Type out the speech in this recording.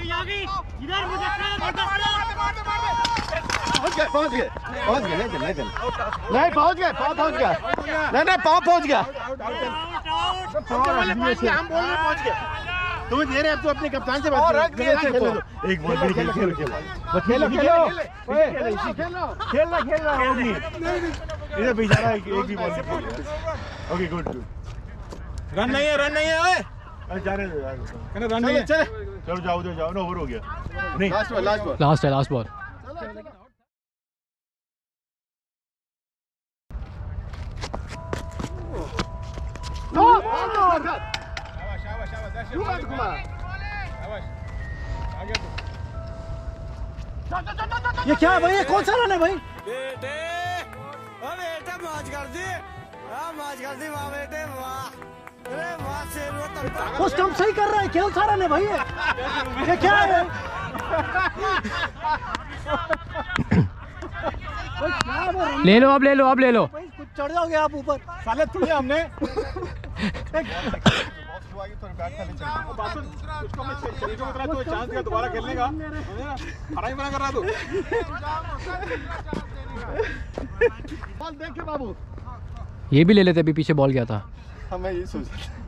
पहुंच गए नहीं पहुंच गया नहीं पाँव पहुंच गया। हम बोल रहे पहुंच गया। तुम्हें दे रहे हैं, तो अपने कप्तान से बात करो। एक बॉल खेलो इधर बेचारा एक ही बॉल। Okay good. रन नहीं है जा रहे रन नहीं है। चलो जाओ ना, ओवर हो गया। नहीं लास्ट बॉल। ये क्या है भाई? कौन सा रन है भाई? बेटे मौज कर दी वाह बेटे वाह। अरे वाह शेर वो स्टंप सही कर रहा है। क्या सा रन है भाई? ये क्या है? ले लो कुछ चढ़ जाओगे आप ऊपर। साले तुझे हमने चांस दिया दोबारा खेलने का। हराई बना कर रहा तू। बॉल देख के बाबू। ये भी ले लेते, अभी पीछे बॉल गया था। हमें ये सोच